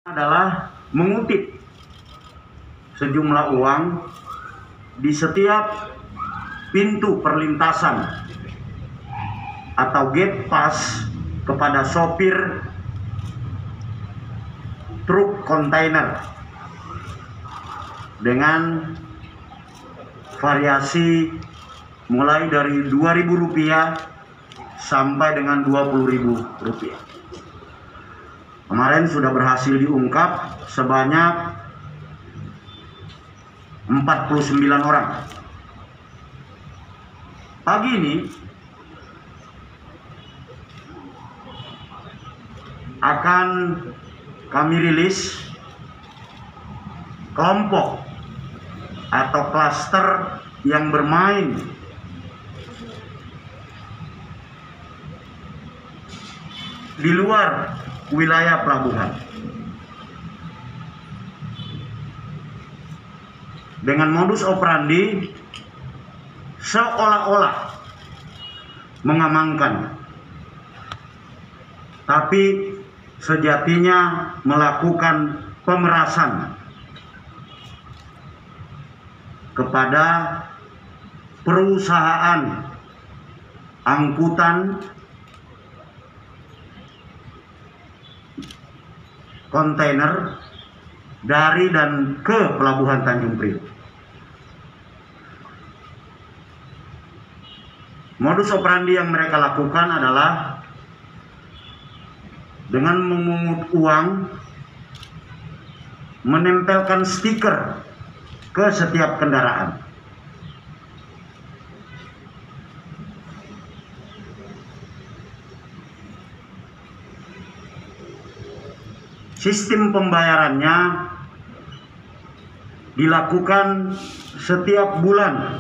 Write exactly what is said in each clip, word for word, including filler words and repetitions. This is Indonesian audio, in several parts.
adalah mengutip sejumlah uang di setiap pintu perlintasan atau gate pass kepada sopir truk kontainer dengan variasi mulai dari dua ribu rupiah sampai dengan dua puluh ribu rupiah. Kemarin sudah berhasil diungkap sebanyak empat puluh sembilan orang. Pagi ini akan kami rilis kelompok atau klaster yang bermain di luar wilayah pelabuhan dengan modus operandi seolah-olah mengamankan, tapi sejatinya melakukan pemerasan kepada perusahaan angkutan kontainer dari dan ke Pelabuhan Tanjung Priok. Modus operandi yang mereka lakukan adalah dengan memungut uang, menempelkan stiker ke setiap kendaraan. Sistem pembayarannya dilakukan setiap bulan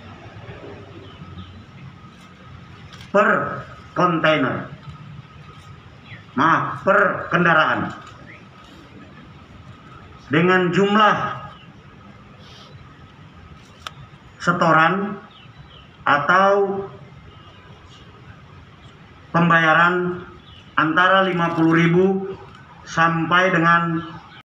per kontainer, maaf, per kendaraan, dengan jumlah setoran atau pembayaran antara lima puluh ribu sampai dengan